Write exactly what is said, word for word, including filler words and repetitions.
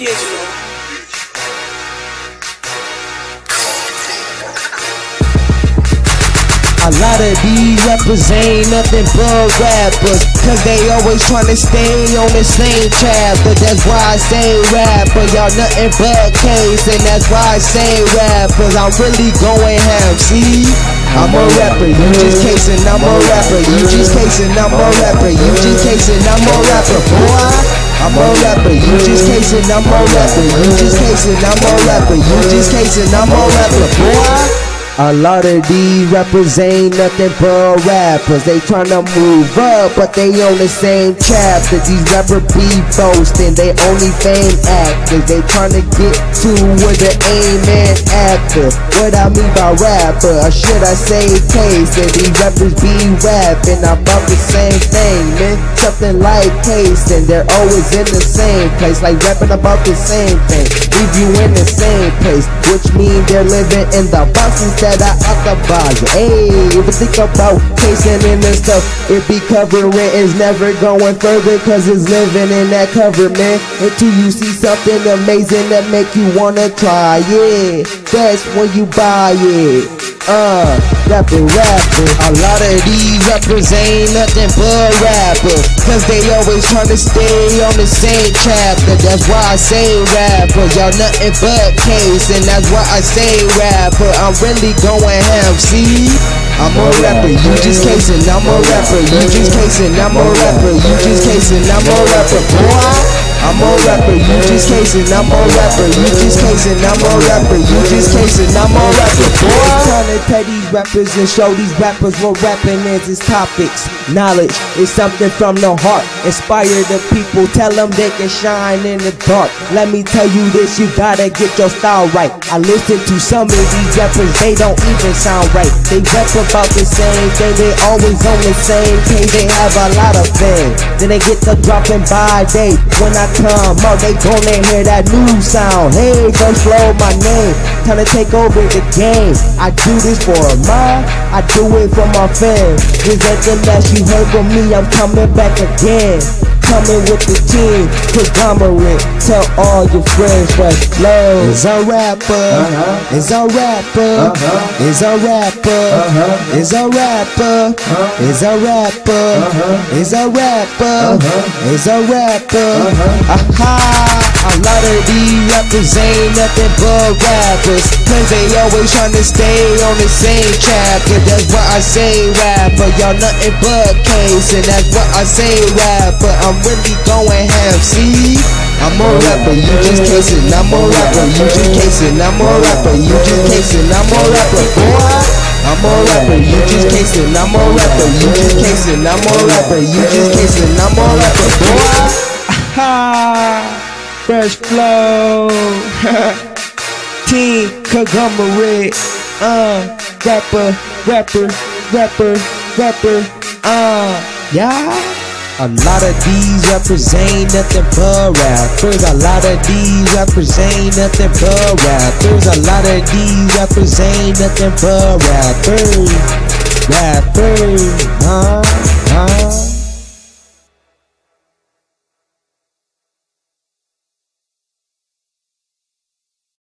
Digital. A lot of these rappers ain't nothing but rappers, cause they always tryna stay on the same chapter. That's why I say rapper, y'all nothing but case, and that's why I say rappers. I'm really going ham, see? I'm a rapper, you just casing, I'm a rapper. You just casing, I'm a rapper. You just casing, I'm a rapper, boy. I'm a rapper, you just casing, I'm a rapper. You just casing, I'm a rapper. You just casing, I'm a rapper, boy. A lot of these rappers ain't nothing but rappers. They tryna move up, but they on the same chapter. These rappers be boasting, they only fame actors. They tryna get to where the aim and after. What I mean by rapper, or should I say case? That these rappers be rapping about the same thing, man. Something like case, and they're always in the same place, like rapping about the same thing. Leave you in the same place, which means they're living in the boxes that I occupy. Hey, if you think about casing in this stuff, it be covering, it's never going further, cause it's living in that cover, man. Until you see something amazing that make you wanna try it, that's when you buy it. Uh, rapper, rapper. A lot of these rappers ain't nothing but rappers, cause they always tryna stay on the same chapter. That's why I say rapper, y'all nothing but case, and that's why I say rapper. I'm really going ham, see? I'm a rapper, you just casing, I'm a rapper. You just casing, I'm a rapper. You just casing, I'm a rapper, boy. I'm a rapper, you just casing, I'm a rapper. You just casing, I'm a rapper. You just casing, I'm a rapper, boy. Trying to tell these rappers and show these rappers what rapping is. It's topics, knowledge is something from the heart. Inspire the people, tell them they can shine in the dark. Let me tell you this, you gotta get your style right. I listen to some of these rappers, they don't even sound right. They rap about the same thing, they always on the same page. They have a lot of fans, then they get the dropping by day. When I come out, they gonna hear that new sound. Hey, don't slow my name, time to take over the game. I do this for a mind, I do it for my fans. This ain't the last you heard from me, I'm coming back again. Coming with the team, conglomerate. Tell all your friends what flow. Is a rapper, uh-huh. Is a rapper, uh-huh. Is a rapper, uh-huh. Is a rapper, uh-huh. Is a rapper, uh-huh. Is a rapper, uh-huh. Is a rapper. Uh-huh. Aha! A lot of these rappers ain't nothing but rappers, cause they always tryna stay on the same chapter. That's why I say rapper, y'all nothing but case, and that's why I say rapper. I'm really going ham, see? I'm a rapper, you just casing, I'm a rapper. You just casing, I'm a rapper. You just casing, I'm a rapper, boy. I'm a rapper, you just casing, I'm a rapper. You just casing, I'm a rapper. You just casing, I'm a rapper, boy. Aha! Fresh flow. Team conglomerate. Uh, rapper, rapper, rapper, rapper. Uh, yeah. A lot of these rappers ain't nothing but rappers. A lot of these rappers ain't nothing but rappers. A lot of these rappers ain't nothing but rappers. Rappers, huh, huh.